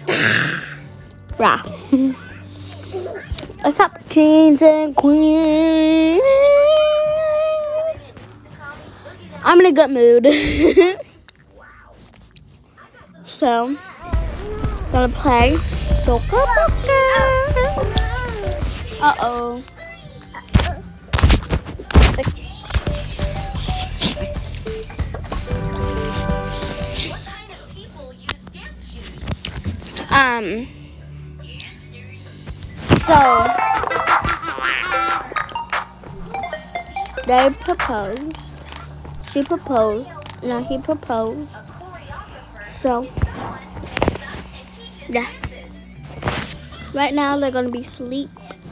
Yeah. What's up, kings and queens? I'm in a good mood. So, gonna play Soca Boca. Uh-oh. So they proposed. She proposed. No, he proposed. So yeah. Right now they're gonna be asleep.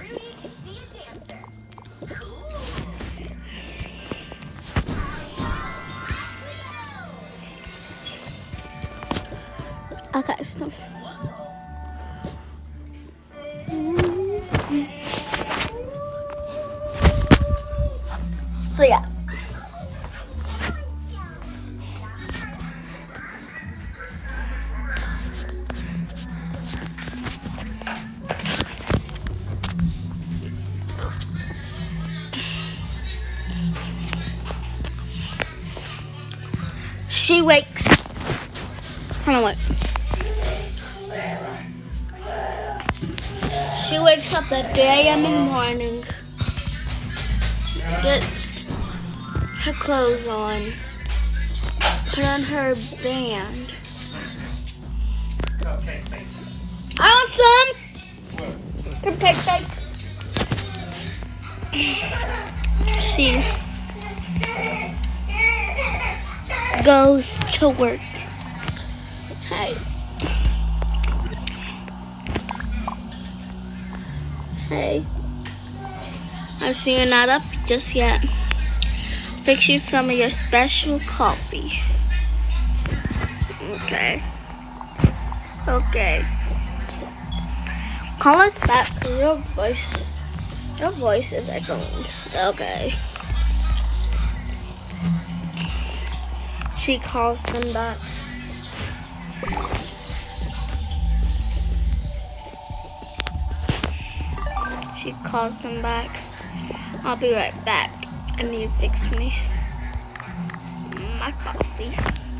Okay, so yeah. She wakes. Hold on, wait. She wakes up at 3 a.m. in the morning. Gets her clothes on. Put on her band. Cupcake face. I want some cupcake face. She goes to work. Hey. Hey. I see you're not up just yet. Fix you some of your special coffee. Okay. Okay. Call us back because your voice is echoing. Okay. She calls them back. She calls them back. I'll be right back. I need to fix me my coffee.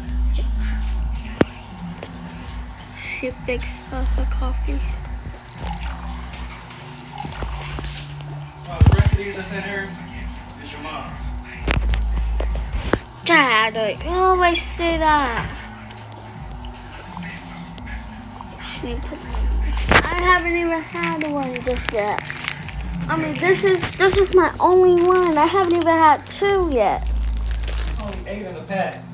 She fixed her coffee. The rest of these I sent her is your mom's. Dad, you always say that. I haven't even had one just yet. I mean, this is my only one. I haven't even had 2 yet. There's only 8 in the packs.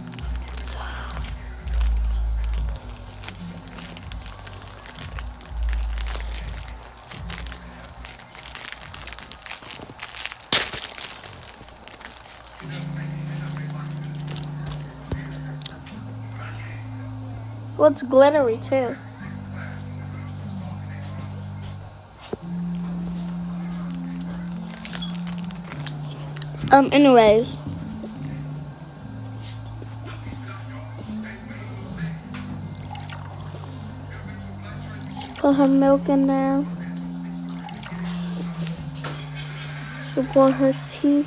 What's glittery too? Anyways. Just put her milk in there. She'll pour her tea.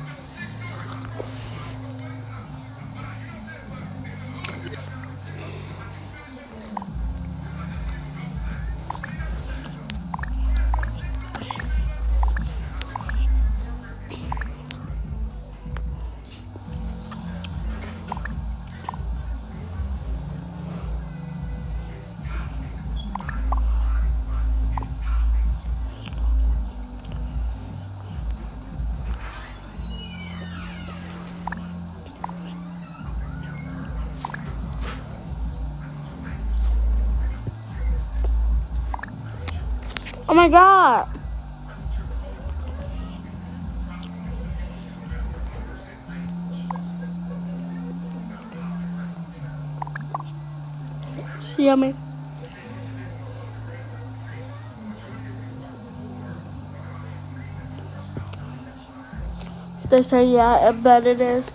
Oh my God. It's yummy. They say, yeah, I bet it is.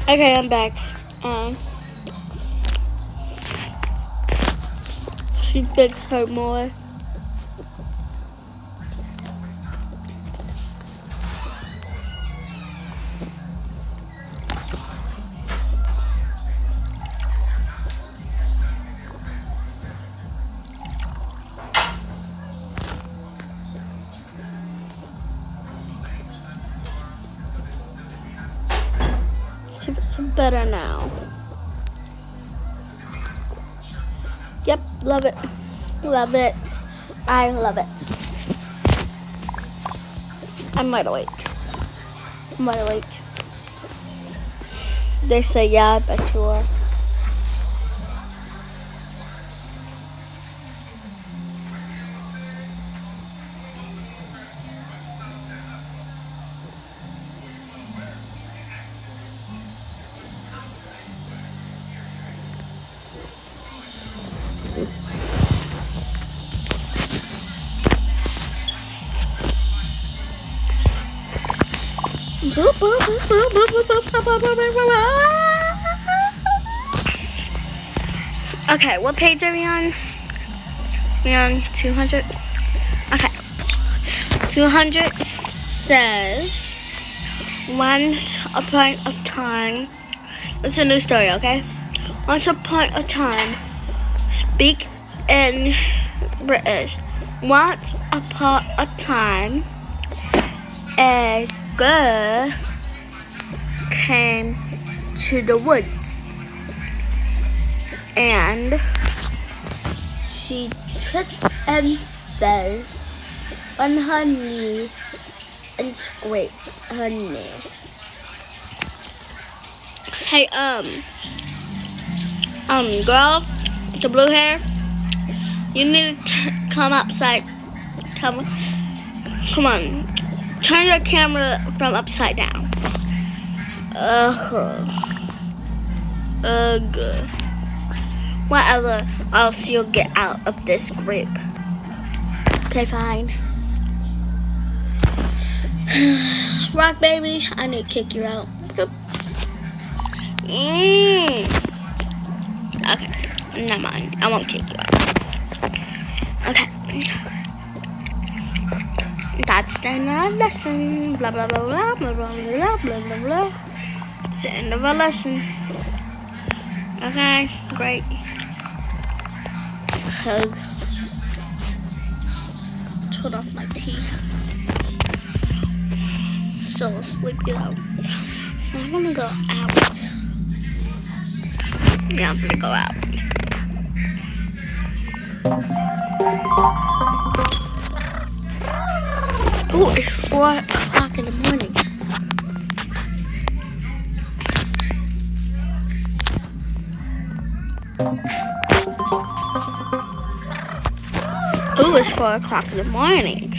Okay, I'm back. She fixed her more. It's better now. Yep, love it. Love it. I love it. I'm wide awake. I'm wide awake. They say, yeah, I bet you are. Okay, what page are we on? We're on 200. Okay. 200 says, once upon a time, it's a new story, okay? Once upon a time, speak in British. Once upon a time, a girl came to the woods and she tripped and fell on her knee and scraped her knee. Hey, girl with the blue hair, you need to come outside. Come on. Turn your camera from upside down. Whatever, else you'll get out of this grip. Okay, fine. Rock baby, I need to kick you out. Okay, never mind. I won't kick you out. Okay. That's the end of the lesson. Blah blah blah blah blah blah blah blah blah blah. It's the end of our lesson. Okay, great. Hug. Turn off my teeth. Still sleepy though. I wanna go out. Yeah, I'm gonna go out. Oh, it's 4 o'clock in the morning. Oh, it's 4 o'clock in the morning.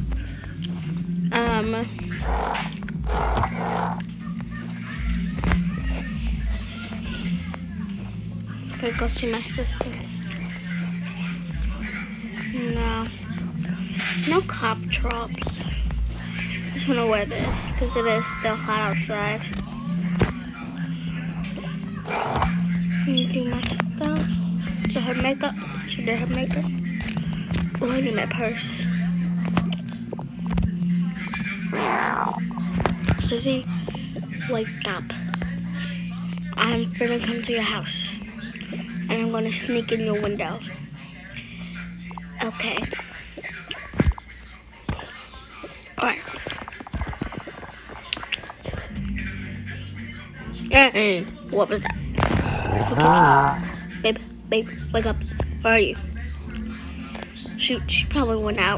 If I go see my sister. No cop drops. I just want to wear this because it is still hot outside. Do my stuff. Do her makeup. She did her makeup. Oh, I need my purse. Sissy, wake up. I'm gonna come to your house. And I'm gonna sneak in your window. Okay. Alright. What was that? Babe, wake up. Where are you? Shoot, she probably went out.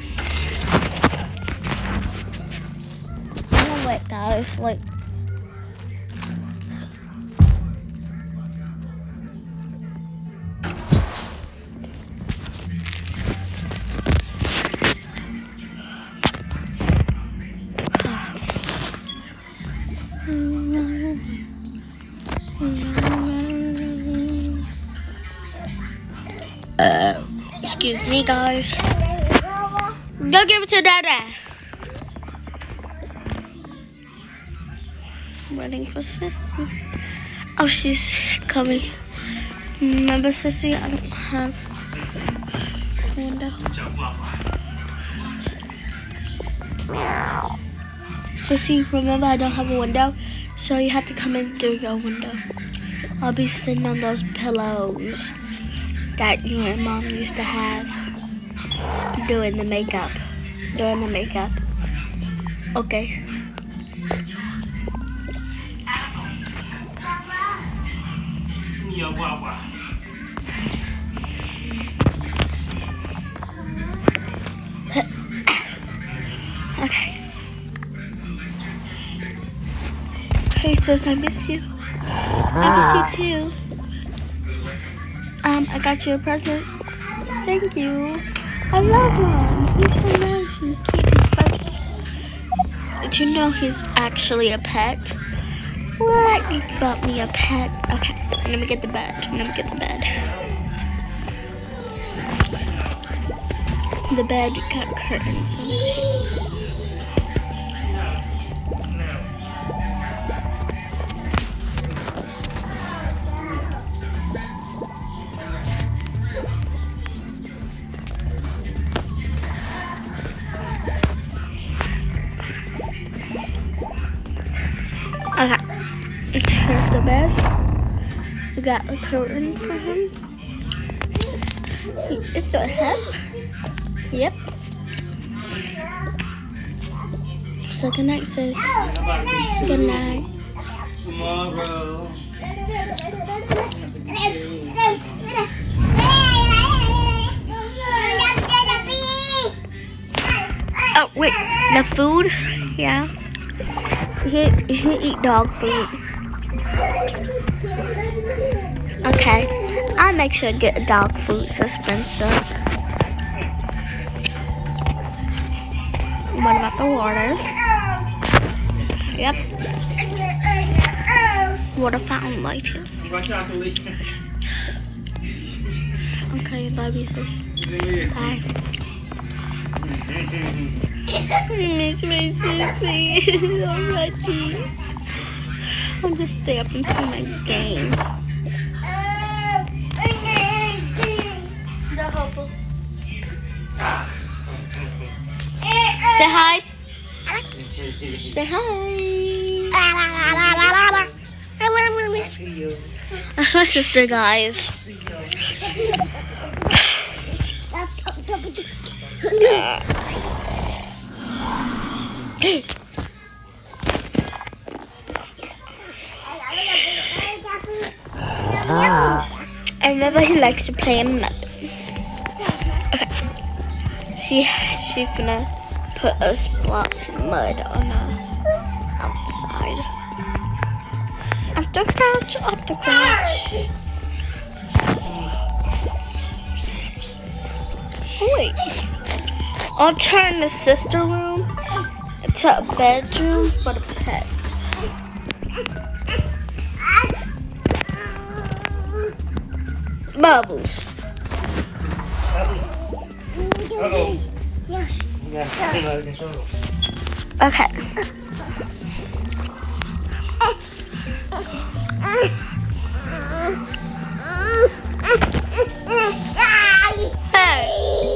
Guys, like Excuse me, guys. Go give it to Dada. Waiting for Sissy. Oh, she's coming. Remember, Sissy, I don't have a window. Sissy, remember I don't have a window, so you have to come in through your window. I'll be sitting on those pillows that your mom used to have doing the makeup. Okay. Okay. Hey sis, I missed you. I miss you too. I got you a present. Thank you. I love one. He's so nice and cute and fuzzy. Did you know he's actually a pet? What? You bought me a pet. Okay, let me get the bed. The bed got curtains on it. Okay, here's the bed. We got a curtain for him. It's a head. Yep. So good night, sis. Good night. Tomorrow. Oh wait, the food? Yeah. He eat dog food. Okay, I'll make sure to get dog food dispenser. What about the water? Yep. Water fountain right here. Okay, love you, sis. Bye. Miss me, Sissy. Already. I'll just stay up and play my game. Say hi. Say hi. That's my sister, guys. I remember he likes to play in mud. Okay. She finna put a spot of mud on her outside. Up the couch. Oh, wait. I'll turn the sister room into a bedroom for the pet. Bubbles. Okay. Hey.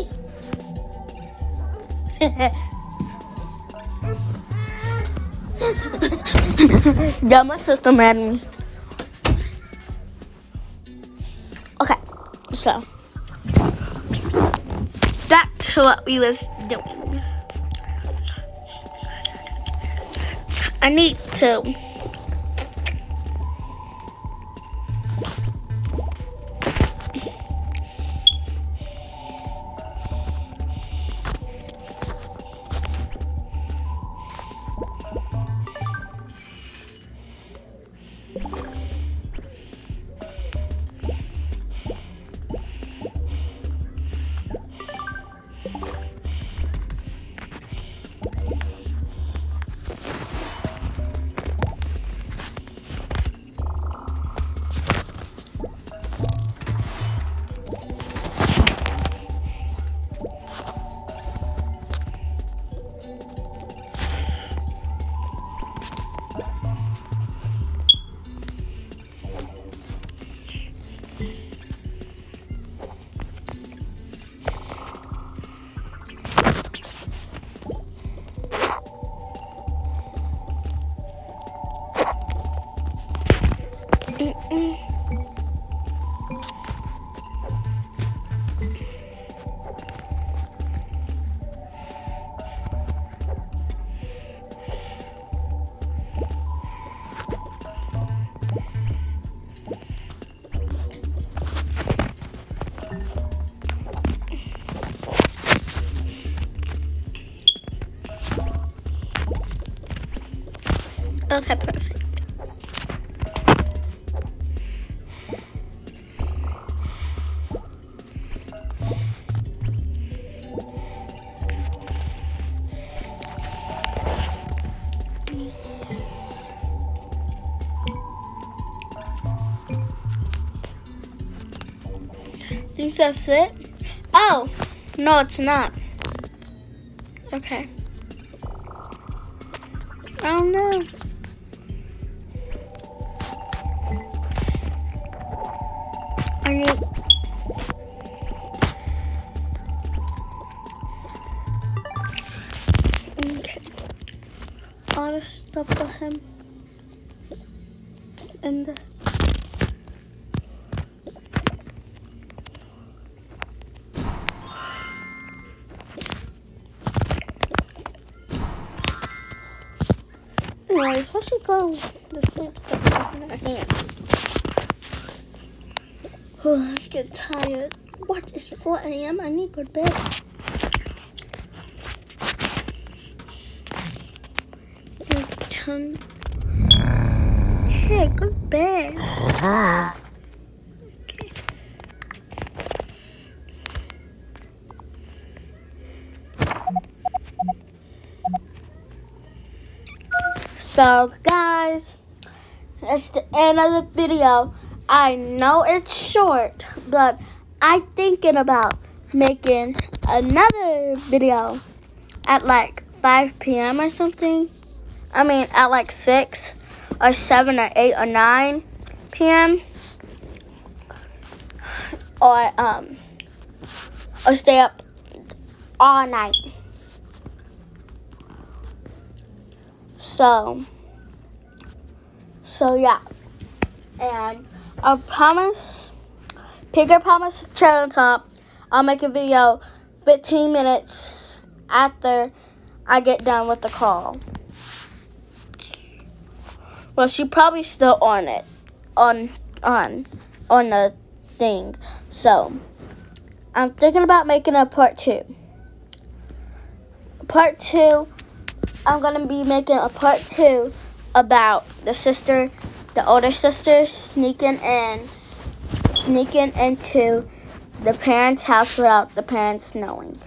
Yeah, my sister mad at me. Okay, so back to what we was doing. I need to Okay, perfect. Think that's it? Oh, no, it's not. Okay. I don't know. I need. Okay. All the stuff for him. And anyways, why she go to sleep with that stuff in her hand? Oh, I get tired. What? It's 4 a.m. I need to go to bed. Hey, go to bed. Okay. So, guys, that's the end of the video. I know it's short, but I'm thinking about making another video at like 5 p.m. or something. I mean, at like 6 or 7 or 8 or 9 p.m. Or stay up all night. So yeah. And I promise, Pigger promise channel top, I'll make a video 15 minutes after I get done with the call. Well, she probably still on it, on the thing. So, I'm thinking about making a part 2. Part 2, I'm going to be making a part 2 about the older sister sneaking into the parents' house without the parents knowing.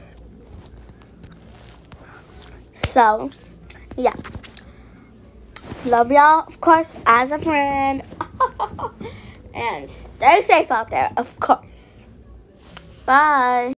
So, yeah. Love y'all, of course, as a friend. And stay safe out there, of course. Bye.